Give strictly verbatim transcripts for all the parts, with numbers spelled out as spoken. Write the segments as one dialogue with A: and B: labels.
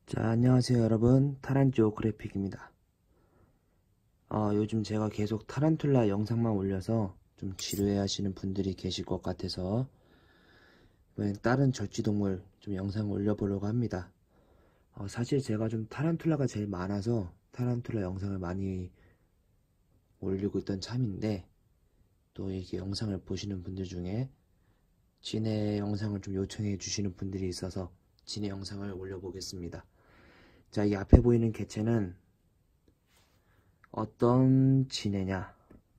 A: 자, 안녕하세요 여러분. 타란조 그래픽입니다. 어, 요즘 제가 계속 타란툴라 영상만 올려서 좀 지루해 하시는 분들이 계실 것 같아서 이번엔 다른 절지동물 좀 영상 올려보려고 합니다. 어, 사실 제가 좀 타란툴라가 제일 많아서 타란툴라 영상을 많이 올리고 있던 참인데, 또 이렇게 영상을 보시는 분들 중에 진해 영상을 좀 요청해 주시는 분들이 있어서 진해 영상을 올려보겠습니다. 자, 이 앞에 보이는 개체는 어떤 진해냐?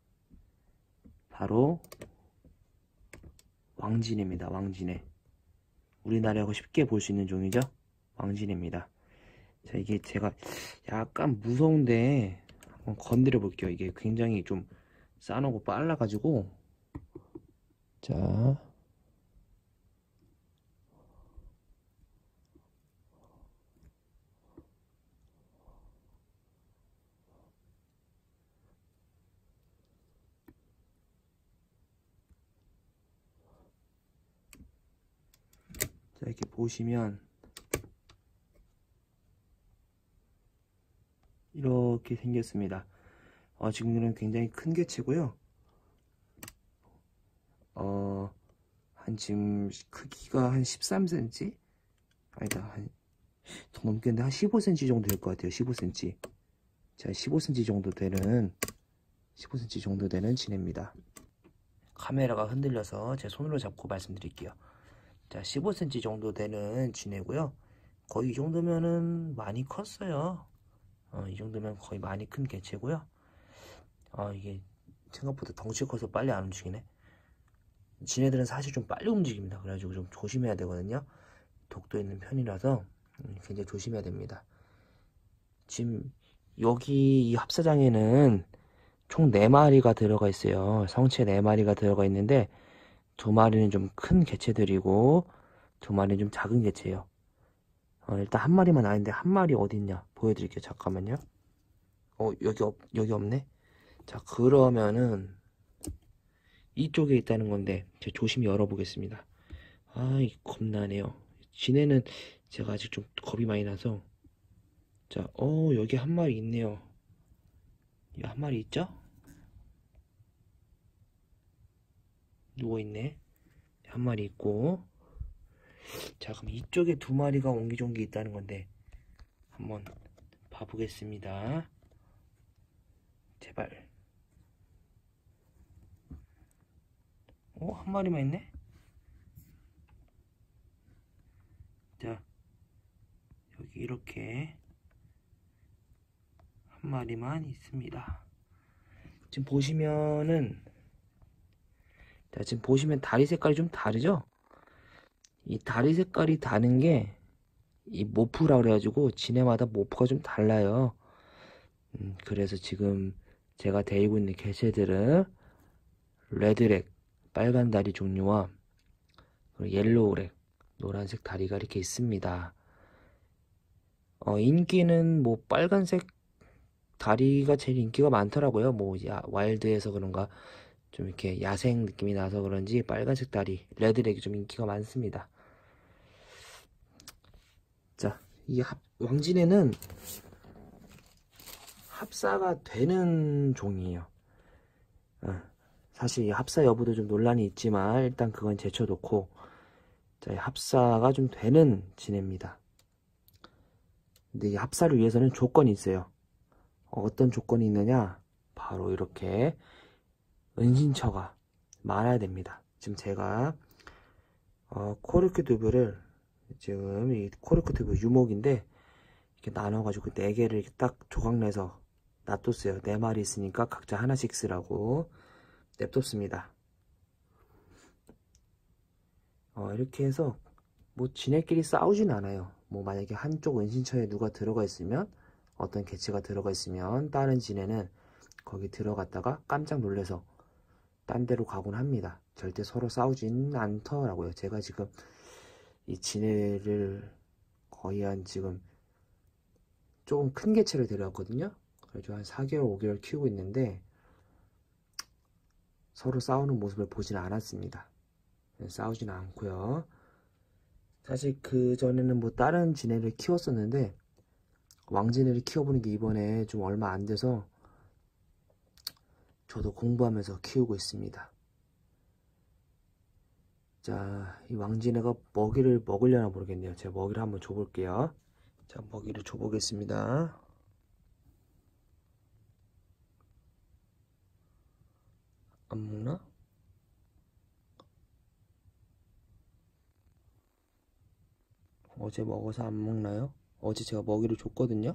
A: 바로 왕진해입니다. 왕진해. 우리나라하고 쉽게 볼 수 있는 종이죠. 왕진해입니다. 자, 이게 제가 약간 무서운데 한번 건드려 볼게요. 이게 굉장히 좀 싸놓고 빨라가지고. 자, 자 이렇게 보시면 이렇게 생겼습니다. 어, 지금은 굉장히 큰 개체고요. 어, 한 지금 크기가 한 십삼 센티미터? 아니다, 한 더 넘겠는데 한 십오 센티미터 정도 될 것 같아요. 십오 센티미터. 자, 십오 센티미터 정도 되는 십오 센티미터 정도 되는 진해입니다. 카메라가 흔들려서 제 손으로 잡고 말씀드릴게요. 자, 십오 센티미터 정도 되는 진해고요. 거의 이 정도면은 많이 컸어요. 어, 이 정도면 거의 많이 큰 개체고요. 어, 이게 생각보다 덩치 커서 빨리 안 움직이네. 진해들은 사실 좀 빨리 움직입니다. 그래가지고 좀 조심해야 되거든요. 독도 있는 편이라서 굉장히 조심해야 됩니다. 지금 여기 이 합사장에는 총 네 마리가 들어가 있어요. 성체 네 마리가 들어가 있는데 두 마리는 좀 큰 개체들이고 두 마리는 좀 작은 개체예요. 어, 일단 한 마리만 아닌데 한 마리 어디 있냐 보여드릴게요. 잠깐만요. 어, 여기 없 여기 없네. 자, 그러면은 이쪽에 있다는 건데 제가 조심히 열어보겠습니다. 아이, 겁나네요. 지네는 제가 아직 좀 겁이 많이 나서. 자, 어, 여기 한 마리 있네요. 여기 한 마리 있죠? 누워있네. 한 마리 있고. 자, 그럼 이쪽에 두 마리가 옹기종기 있다는 건데 한번 봐보겠습니다. 제발. 어, 한 마리만 있네? 자, 여기 이렇게 한 마리만 있습니다. 지금 보시면은, 자, 지금 보시면 다리 색깔이 좀 다르죠? 이 다리 색깔이 다른 게 이 모프라 그래가지고 지네마다 모프가 좀 달라요. 음, 그래서 지금 제가 데리고 있는 개체들은 레드렉, 빨간 다리 종류와 옐로우렉, 노란색 다리가 이렇게 있습니다. 어, 인기는 뭐 빨간색 다리가 제일 인기가 많더라고요. 뭐 야, 와일드에서 그런가 좀 이렇게 야생 느낌이 나서 그런지 빨간색 다리, 레드렉이 좀 인기가 많습니다. 자, 이 합, 왕진해는 합사가 되는 종이에요. 어, 사실 이 합사 여부도 좀 논란이 있지만 일단 그건 제쳐놓고, 자, 이 합사가 좀 되는 진해입니다. 근데 이 합사를 위해서는 조건이 있어요. 어, 어떤 조건이 있느냐? 바로 이렇게 은신처가 많아야 됩니다. 지금 제가 어, 코르크 튜브를, 지금 이 코르크 튜브 유목인데 이렇게 나눠가지고 네 개를 이렇게 딱 조각 내서 놔뒀어요. 네 마리 있으니까 각자 하나씩 쓰라고 냅뒀습니다. 어, 이렇게 해서 뭐 지네끼리 싸우진 않아요. 뭐 만약에 한쪽 은신처에 누가 들어가 있으면, 어떤 개체가 들어가 있으면 다른 지네는 거기 들어갔다가 깜짝 놀래서 딴 데로 가곤 합니다. 절대 서로 싸우진 않더라고요. 제가 지금 이 지네를 거의 한 지금 조금 큰 개체를 데려왔거든요. 그래서 한 사 개월, 오 개월 키우고 있는데 서로 싸우는 모습을 보지는 않았습니다. 싸우지는 않고요. 사실 그 전에는 뭐 다른 진해를 키웠었는데 왕진해를 키워보는 게 이번에 좀 얼마 안 돼서 저도 공부하면서 키우고 있습니다. 자, 이 왕진해가 먹이를 먹으려나 모르겠네요. 제가 먹이를 한번 줘볼게요. 자, 먹이를 줘보겠습니다. 안 먹나? 어제 먹어서 안 먹나요? 어제 제가 먹이를 줬거든요.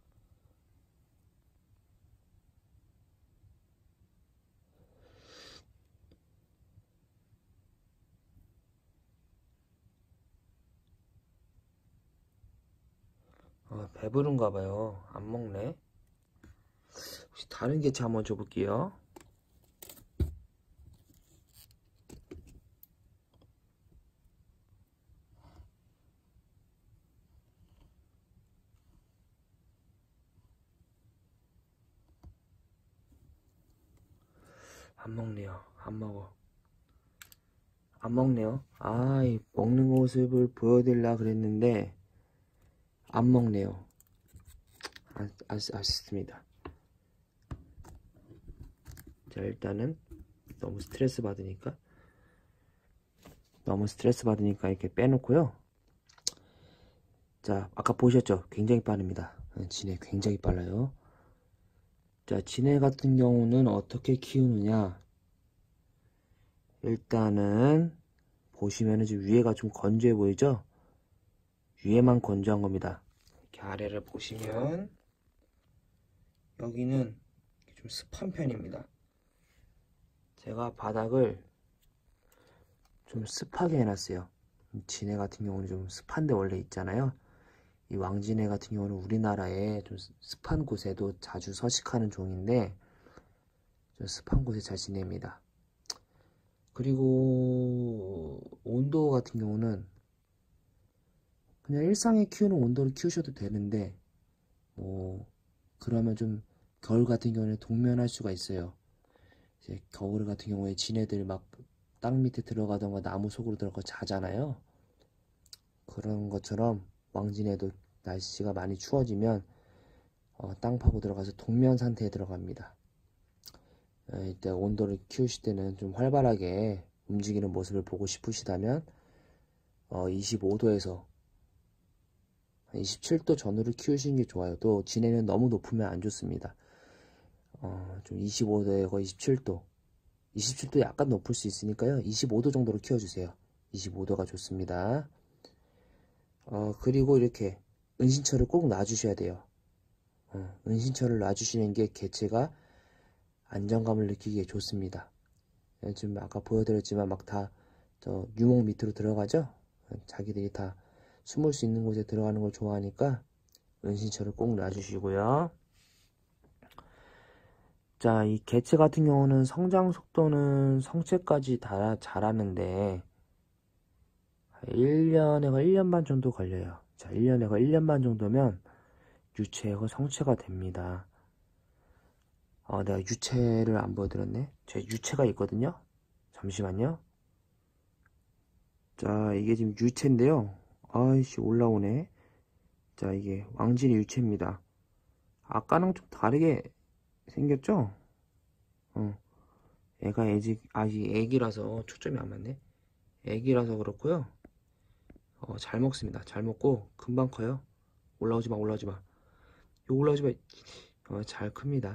A: 아, 배부른가 봐요. 안 먹네. 혹시 다른 개체 한번 줘볼게요. 안 먹네요. 안 먹어. 안 먹네요. 아, 이 먹는 모습을 보여드리려 그랬는데 안 먹네요. 아, 아, 아쉽습니다. 자, 일단은 너무 스트레스 받으니까 너무 스트레스 받으니까 이렇게 빼놓고요. 자, 아까 보셨죠? 굉장히 빠릅니다. 진해 굉장히 빨라요. 자, 진해 같은 경우는 어떻게 키우느냐? 일단은 보시면은 지금 위에가 좀 건조해 보이죠? 위에만 건조한 겁니다. 이렇게 아래를 보시면 여기는 좀 습한 편입니다. 제가 바닥을 좀 습하게 해놨어요. 진해 같은 경우는 좀 습한데 원래 있잖아요. 이 왕진해 같은 경우는 우리나라에 좀 습한 곳에도 자주 서식하는 종인데 좀 습한 곳에 잘 지냅니다. 그리고 온도 같은 경우는 그냥 일상에 키우는 온도를 키우셔도 되는데 뭐 그러면 좀 겨울 같은 경우는 동면할 수가 있어요. 이제 겨울 같은 경우에 진해들 막 땅 밑에 들어가던가 나무 속으로 들어가 자잖아요. 그런 것처럼 왕진해도 날씨가 많이 추워지면 어, 땅 파고 들어가서 동면 상태에 들어갑니다. 어, 이때 온도를 키우실 때는 좀 활발하게 움직이는 모습을 보고 싶으시다면 어, 이십오 도에서 이십칠 도 전후를 키우시는 게 좋아요. 또 진해는 너무 높으면 안 좋습니다. 어, 좀 이십오 도에서 이십칠 도, 이십칠 도 약간 높을 수 있으니까요. 이십오 도 정도로 키워주세요. 이십오 도가 좋습니다. 어, 그리고 이렇게 은신처를 꼭 놔주셔야 돼요. 어, 은신처를 놔주시는 게 개체가 안정감을 느끼기에 좋습니다. 지금 아까 보여드렸지만 막 다 저 유목 밑으로 들어가죠? 자기들이 다 숨을 수 있는 곳에 들어가는 걸 좋아하니까 은신처를 꼭 놔주시고요. 자, 이 개체 같은 경우는 성장 속도는 성체까지 다 자라는데 일 년에가 일 년 반 정도 걸려요. 자, 일 년에가 일 년 반 정도면 유체가 성체가 됩니다. 어, 내가 유체를 안 보여드렸네. 제 유체가 있거든요. 잠시만요. 자, 이게 지금 유체인데요. 아이씨, 올라오네. 자, 이게 왕진의 유체입니다. 아까랑 좀 다르게 생겼죠? 어, 애가 애직, 아직 애기라서 초점이 안 맞네. 애기라서 그렇고요. 어, 잘 먹습니다. 잘 먹고 금방 커요. 올라오지 마, 올라오지 마. 요 올라오지 마. 어, 잘 큽니다.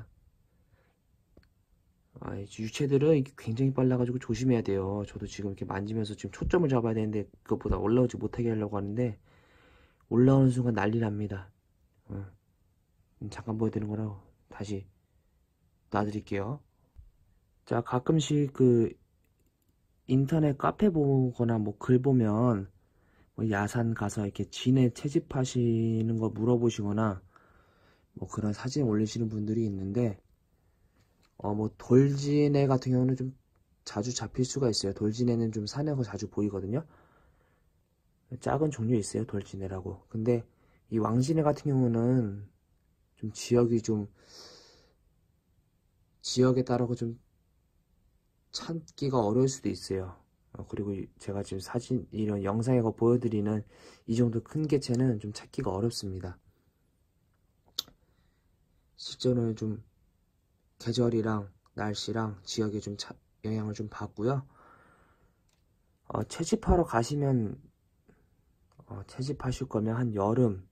A: 아, 유체들은 굉장히 빨라가지고 조심해야 돼요. 저도 지금 이렇게 만지면서 지금 초점을 잡아야 되는데 그것보다 올라오지 못하게 하려고 하는데 올라오는 순간 난리 납니다. 어, 잠깐 보여드리는 거라고 다시 놔드릴게요. 자, 가끔씩 그 인터넷 카페 보거나 뭐 글 보면 뭐 야산 가서 이렇게 진해 채집하시는 거 물어보시거나 뭐 그런 사진 올리시는 분들이 있는데 어 뭐 돌진해 같은 경우는 좀 자주 잡힐 수가 있어요. 돌진해는 좀 산에서 자주 보이거든요. 작은 종류 있어요, 돌진해라고. 근데 이 왕진해 같은 경우는 좀 지역이 좀 지역에 따라서 좀 찾기가 어려울 수도 있어요. 어, 그리고 제가 지금 사진 이런 영상에 보여드리는 이 정도 큰 개체는 좀 찾기가 어렵습니다. 실제로는 좀 계절이랑 날씨랑 지역에 좀 차, 영향을 좀 받고요. 어, 채집하러 가시면 어, 채집하실 거면 한 여름,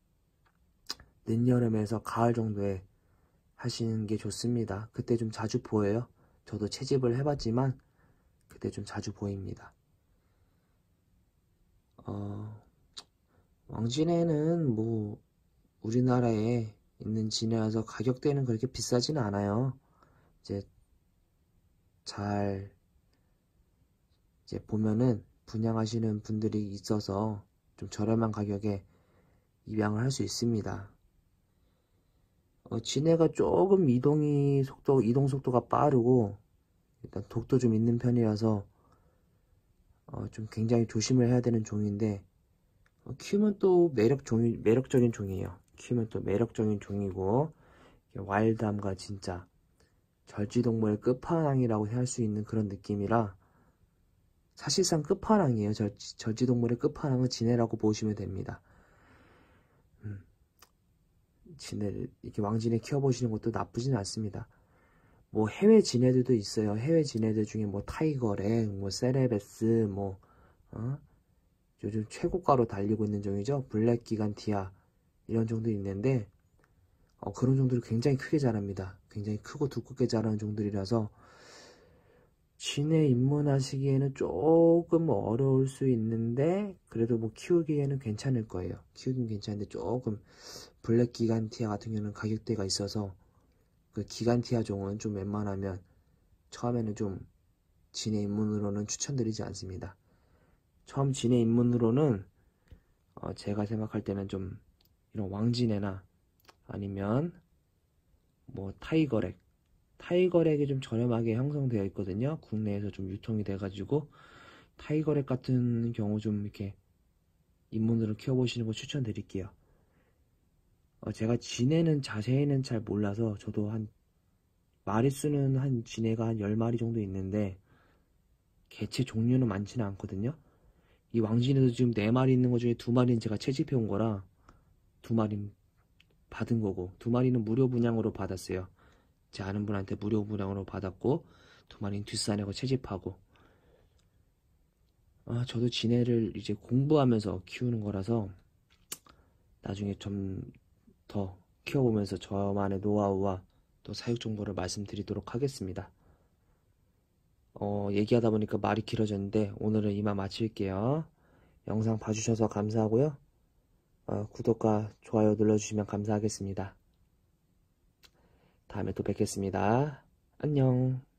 A: 늦여름에서 가을 정도에 하시는 게 좋습니다. 그때 좀 자주 보여요. 저도 채집을 해봤지만 그때 좀 자주 보입니다. 어, 왕진해는 뭐 우리나라에 있는 진해라서 가격대는 그렇게 비싸지는 않아요. 이제 잘 이제 보면은 분양하시는 분들이 있어서 좀 저렴한 가격에 입양을 할 수 있습니다. 어, 진해가 조금 이동이 속도 이동 속도가 빠르고 일단 독도 좀 있는 편이라서 어, 좀 굉장히 조심을 해야 되는 종인데 어, 키우면 또 매력 종이 매력적인 종이에요. 키우면 또 매력적인 종이고 와일드함과 진짜 절지동물의 끝판왕이라고 할 수 있는 그런 느낌이라 사실상 끝판왕이에요. 절지, 절지동물의 끝판왕은 진해라고 보시면 됩니다. 음, 진해를 이렇게 왕진해 키워보시는 것도 나쁘진 않습니다. 뭐 해외 진해들도 있어요. 해외 진해들 중에 뭐 타이거렉, 뭐 세레베스, 뭐 어? 요즘 최고가로 달리고 있는 종이죠. 블랙 기간티아 이런 종도 있는데 어, 그런 종들이 굉장히 크게 자랍니다. 굉장히 크고 두껍게 자라는 종들이라서 진해 입문하시기에는 조금 어려울 수 있는데 그래도 뭐 키우기에는 괜찮을 거예요. 키우기는 괜찮은데 조금 블랙 기간티아 같은 경우는 가격대가 있어서 그 기간티아 종은 좀 웬만하면 처음에는 좀 진해 입문으로는 추천드리지 않습니다. 처음 진해 입문으로는 어 제가 생각할 때는 좀 이런 왕진해나 아니면 뭐 타이거렉 타이거렉이 좀 저렴하게 형성되어 있거든요. 국내에서 좀 유통이 돼가지고 타이거렉 같은 경우 좀 이렇게 입문으로 키워보시는 거 추천드릴게요. 어 제가 진해는 자세히는 잘 몰라서 저도 한 마리수는 한 진해가 한 열 마리 정도 있는데 개체 종류는 많지는 않거든요. 이 왕진에도 지금 네 마리 있는 것 중에 두 마리는 제가 채집해 온 거라 두 마리는 받은 거고 두 마리는 무료 분양으로 받았어요. 제 아는 분한테 무료 분양으로 받았고 두 마리는 뒷산에고 채집하고 아 저도 진해를 이제 공부하면서 키우는 거라서 나중에 좀 더 키워보면서 저만의 노하우와 또 사육 정보를 말씀드리도록 하겠습니다. 어, 얘기하다 보니까 말이 길어졌는데 오늘은 이만 마칠게요. 영상 봐주셔서 감사하고요. 어, 구독과 좋아요 눌러주시면 감사하겠습니다. 다음에 또 뵙겠습니다. 안녕.